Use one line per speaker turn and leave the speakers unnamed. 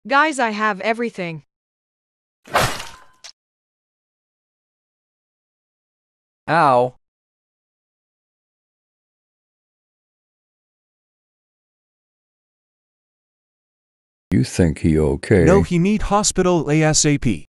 Guys, I have everything.
Ow.
You think he okay?
No, he need hospital ASAP.